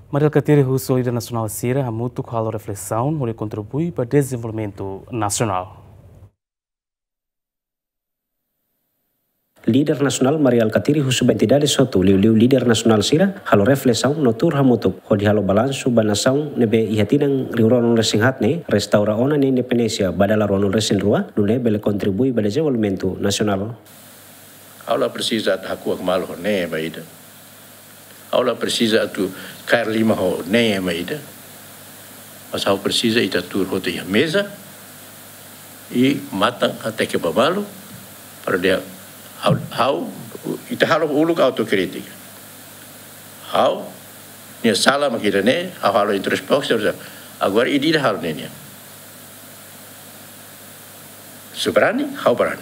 Maria Catiri Russo, líder nacional Sira, a muito com a reflexão, onde contribui para o desenvolvimento nacional. Líder nasional Maria Alkatiri Husu Bentidade Soto, liu líder nasional Sira, halo reflexão notur hamutuk, hodi halo balanço banação nebe ihatinang riuron resing hatne, restaura ona ne independência, badala rono resing rua, lune bele contribui para desenvolvimento nacional. Aula precisa haku akmal ho ne maida. Aula precisa tu cair lima ho ne maida. Mas aula precisa ita tur ho te mesa e matang até que babalo para dia how ita halo uluk autocrítica. How ni sala makita ne, halo introspeksi agora idi halo ne. Soberani, how berani.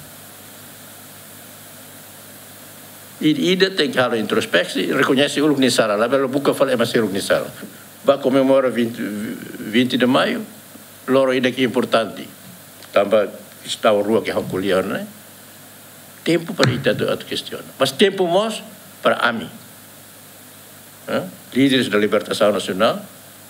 Ida tem que halo introspeksi, reconhece uluk ni sala, lá belo buka fala mas uluk ni sala. Ba comemora 20 de maio, loro ida que importante. Tambah está o rua que hau kuliah né. Tempo para ita do outra questão. Mas tempo mos para AMI. Líderes da libertação nacional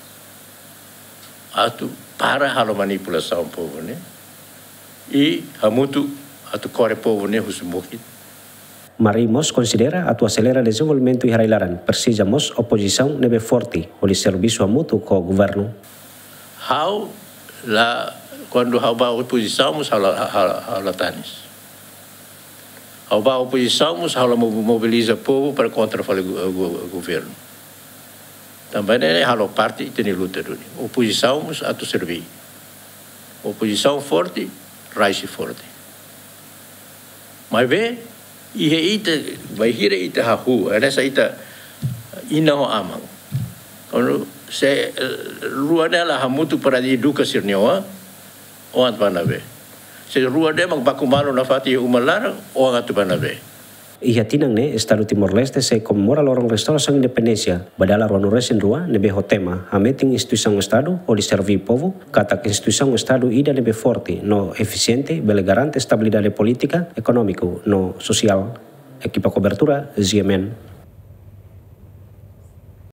atu para halo manipulação povo né. E hamutu atu core povo né husumukit. Mari mos considera atu acelera desenvolvimento e harailaran, persija mos oposição nebe forte, olhe serviço hamutu co governo. How la quando hau ba oposição mos hala tanis. Hau ba oposição mos hala mobiliza povo para contra o governo. Também é hala parte tem luta duni. Oposição mos atu servir. Oposição forte, raisi forte. Mas vê ihe ita vai hira ita hahu essa ita ina ho amang ono se rua dela hamutu para educa sirnioa o antanabe se rua de mag bakumalo na fati umalar o antanabe. Iha tinang ne Estado Timor-Leste se comemora lorong restauração independência, badala rono resin rua nebe ho tema, hameting instituição Estado o de servir povo, kata instituição Estado ida nebe forte, no eficiente, bele garante estabilidade política, econômico, no social. Equipa cobertura, ZMN.